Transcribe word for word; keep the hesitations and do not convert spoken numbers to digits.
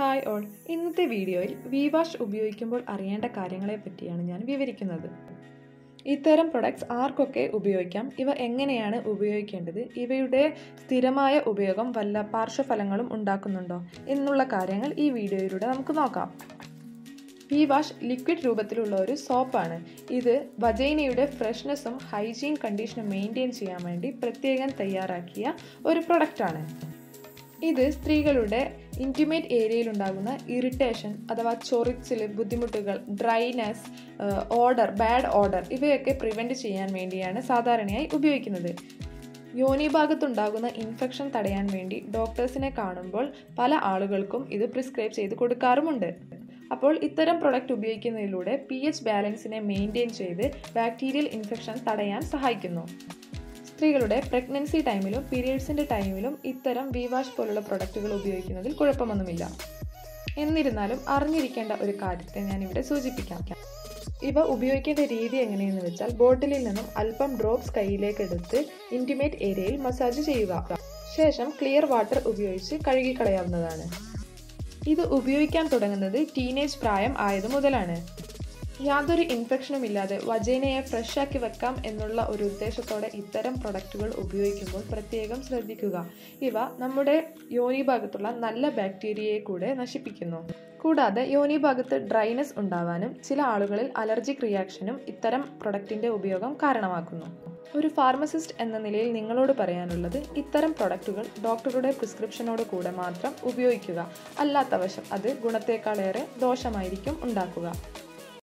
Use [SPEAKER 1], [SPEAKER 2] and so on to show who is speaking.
[SPEAKER 1] Hi all, ഇന്നത്തെ വീഡിയോയിൽ V wash ഉപയോഗിക്കുമ്പോൾ അറിയേണ്ട കാര്യങ്ങളെ പറ്റിയാണ് ഞാൻ വിവരിക്കുന്നത്. ഇത്തരം പ്രൊഡക്ട്സ് ആർക്കൊക്കെ ഉപയോഗിക്കാം, ഇവ എങ്ങനെയാണ് ഉപയോഗിക്കേണ്ടത്, ഇവയുടെ സ്ഥിരമായ ഉപയോഗം വല്ല പാർശ്വഫലങ്ങളും ഉണ്ടാക്കുന്നുണ്ടോ എന്നുള്ള കാര്യങ്ങൾ ഈ വീഡിയോയിലൂടെ നമുക്ക് നോക്കാം. വി വാഷ് ലിക്വിഡ് രൂപത്തിലുള്ള ഒരു സോപ്പാണ്. ഇത് വജൈനയുടെ ഫ്രഷ്നെസ്സും ഹൈജീൻ കണ്ടീഷനും മെയിൻറ്റെയിൻ ചെയ്യാൻ വേണ്ടി പ്രത്യേകം തയ്യാറാക്കിയ ഒരു പ്രൊഡക്റ്റാണ്. ഇത് സ്ത്രീകളുടെ ഇൻറ്റിമേറ്റ് ഏരിയയിൽ ഉണ്ടാകുന്ന ഇറിറ്റേഷൻ അഥവാ ചൊറിച്ചിൽ, ബുദ്ധിമുട്ടുകൾ, ഡ്രൈനെസ്, ഓഡർ, ബാഡ് ഓഡർ ഇവയൊക്കെ പ്രിവെൻറ്റ് ചെയ്യാൻ വേണ്ടിയാണ് സാധാരണയായി ഉപയോഗിക്കുന്നത്. യോനി ഭാഗത്തുണ്ടാകുന്ന ഇൻഫെക്ഷൻ തടയാൻ വേണ്ടി ഡോക്ടേഴ്സിനെ കാണുമ്പോൾ പല ആളുകൾക്കും ഇത് പ്രിസ്ക്രൈബ് ചെയ്ത് കൊടുക്കാറുമുണ്ട്. അപ്പോൾ ഇത്തരം പ്രൊഡക്റ്റ് ഉപയോഗിക്കുന്നതിലൂടെ പി എച്ച് ബാലൻസിനെ മെയിൻറ്റെയിൻ ചെയ്ത് ബാക്ടീരിയൽ ഇൻഫെക്ഷൻ തടയാൻ സഹായിക്കുന്നു. സ്ത്രീകളുടെ പ്രഗ്നൻസി ടൈമിലും പീരിയഡ്സിൻ്റെ ടൈമിലും ഇത്തരം വി വാഷ് പോലുള്ള പ്രൊഡക്റ്റുകൾ ഉപയോഗിക്കുന്നതിൽ കുഴപ്പമൊന്നുമില്ല. എന്നിരുന്നാലും അറിഞ്ഞിരിക്കേണ്ട ഒരു കാര്യത്തെ ഞാനിവിടെ സൂചിപ്പിക്കാം. ഇവ ഉപയോഗിക്കേണ്ട രീതി എങ്ങനെയെന്ന് വെച്ചാൽ, ബോട്ടിലിൽ നിന്നും അല്പം ഡ്രോപ്സ് കൈയിലേക്ക് എടുത്ത് ഇൻറ്റിമേറ്റ് ഏരിയയിൽ മസാജ് ചെയ്യുക. ശേഷം ക്ലിയർ വാട്ടർ ഉപയോഗിച്ച് കഴുകിക്കളയാവുന്നതാണ്. ഇത് ഉപയോഗിക്കാൻ തുടങ്ങുന്നത് ടീനേജ് പ്രായം ആയതു മുതലാണ്. യാതൊരു ഇൻഫെക്ഷനും ഇല്ലാതെ വജൈനയെ ഫ്രഷ് ആക്കി വെക്കാം എന്നുള്ള ഒരു ഉദ്ദേശത്തോടെ ഇത്തരം പ്രൊഡക്റ്റുകൾ ഉപയോഗിക്കുമ്പോൾ പ്രത്യേകം ശ്രദ്ധിക്കുക. ഇവ നമ്മുടെ യോനി ഭാഗത്തുള്ള നല്ല ബാക്ടീരിയയെ കൂടെ നശിപ്പിക്കുന്നു. കൂടാതെ യോനി ഭാഗത്ത് ഡ്രൈനെസ് ഉണ്ടാവാനും ചില ആളുകളിൽ അലർജിക് റിയാക്ഷനും ഇത്തരം പ്രൊഡക്റ്റിൻ്റെ ഉപയോഗം കാരണമാക്കുന്നു. ഒരു ഫാർമസിസ്റ്റ് എന്ന നിലയിൽ നിങ്ങളോട് പറയാനുള്ളത്, ഇത്തരം പ്രൊഡക്റ്റുകൾ ഡോക്ടറുടെ പ്രിസ്ക്രിപ്ഷനോട് കൂടെ മാത്രം ഉപയോഗിക്കുക. അല്ലാത്ത വശം അത് ഗുണത്തേക്കാളേറെ ദോഷമായിരിക്കും ഉണ്ടാക്കുക.